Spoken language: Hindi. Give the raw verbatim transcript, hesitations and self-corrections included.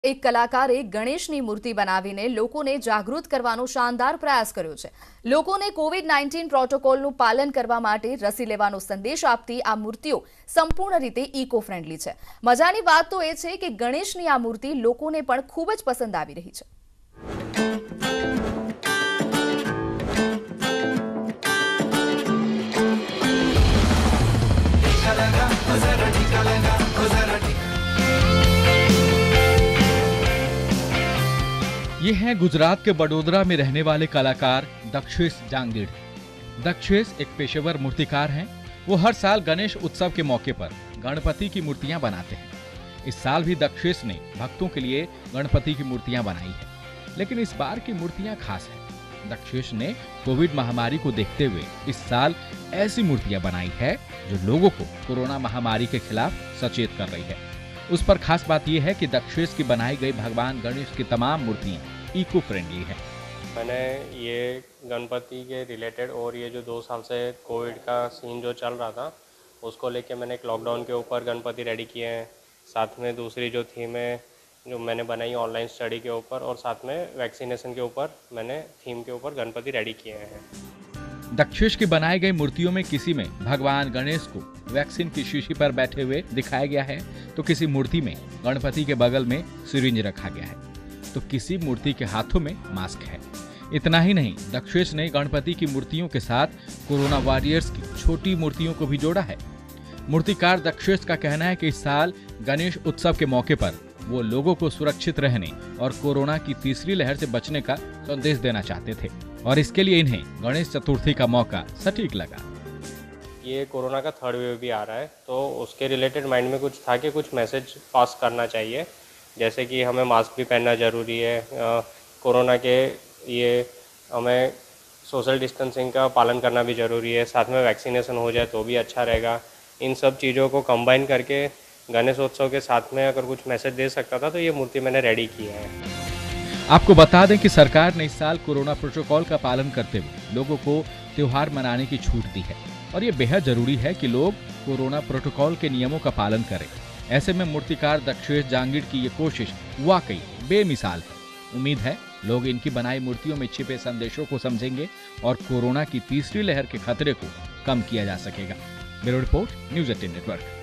એક કલાકારે ગણેશની મૂર્તિ બનાવીને લોકોને જાગૃત કરવાનો શાનદાર પ્રયાસ કર્યો છે। લોકોને કોવિડ નાઇન્ટીન પ્રોટોકોલનું પાલન કરવા માટે રસી લેવાનો સંદેશ આપતી આ મૂર્તિઓ સંપૂર્ણ રીતે ઇકો ફ્રેન્ડલી છે। મજાની વાત તો એ છે કે ગણેશની આ મૂર્તિ લોકોને પણ ખૂબ જ પસંદ આવી રહી છે। ये हैं गुजरात के बड़ोदरा में रहने वाले कलाकार दक्षेश जांगीड़। दक्षेश एक पेशेवर मूर्तिकार हैं। वो हर साल गणेश उत्सव के मौके पर गणपति की मूर्तियां बनाते हैं। इस साल भी दक्षेश ने भक्तों के लिए गणपति की मूर्तियां बनाई है, लेकिन इस बार की मूर्तियां खास है। दक्षेश ने कोविड महामारी को देखते हुए इस साल ऐसी मूर्तियां बनाई है जो लोगों को कोरोना महामारी के खिलाफ सचेत कर रही है। उस पर खास बात यह है कि दक्षेश की बनाई गई भगवान गणेश की तमाम मूर्तियां इको फ्रेंडली है। मैंने ये गणपति के रिलेटेड और ये जो दो साल से कोविड का सीन जो चल रहा था उसको लेके मैंने एक लॉकडाउन के ऊपर गणपति रेडी किए हैं। साथ में दूसरी जो थीम है जो मैंने बनाई ऑनलाइन स्टडी के ऊपर, और साथ में वैक्सीनेशन के ऊपर मैंने थीम के ऊपर गणपति रेडी किए हैं। दक्षेश की बनाई गई मूर्तियों में किसी में भगवान गणेश को वैक्सीन की शीशी पर बैठे हुए दिखाया गया है, तो किसी मूर्ति में गणपति के बगल में सिरिंज रखा गया है, तो किसी मूर्ति के हाथों में मास्क है। इतना ही नहीं, दक्षेश ने गणपति की मूर्तियों के साथ कोरोना वॉरियर्स की छोटी मूर्तियों को भी जोड़ा है। मूर्तिकार दक्षेश का कहना है कि इस साल गणेश उत्सव के मौके पर वो लोगों को सुरक्षित रहने और कोरोना की तीसरी लहर से बचने का संदेश देना चाहते थे, और इसके लिए इन्हें गणेश चतुर्थी का मौका सटीक लगा। ये कोरोना का थर्ड वेव भी आ रहा है, तो उसके रिलेटेड माइंड में कुछ था कि कुछ मैसेज पास करना चाहिए, जैसे कि हमें मास्क भी पहनना ज़रूरी है, कोरोना के ये हमें सोशल डिस्टेंसिंग का पालन करना भी ज़रूरी है, साथ में वैक्सीनेशन हो जाए तो भी अच्छा रहेगा। इन सब चीज़ों को कंबाइन करके गणेशोत्सव के साथ में अगर कुछ मैसेज दे सकता था तो ये मूर्ति मैंने रेडी किया है। आपको बता दें कि सरकार ने इस साल कोरोना प्रोटोकॉल का पालन करते हुए लोगों को त्योहार मनाने की छूट दी है, और ये बेहद जरूरी है कि लोग कोरोना प्रोटोकॉल के नियमों का पालन करें। ऐसे में मूर्तिकार दक्षेश जांगीड़ की ये कोशिश वाकई बेमिसाल है। उम्मीद है लोग इनकी बनाई मूर्तियों में छिपे संदेशों को समझेंगे और कोरोना की तीसरी लहर के खतरे को कम किया जा सकेगा। Bureau report, news eighteen network.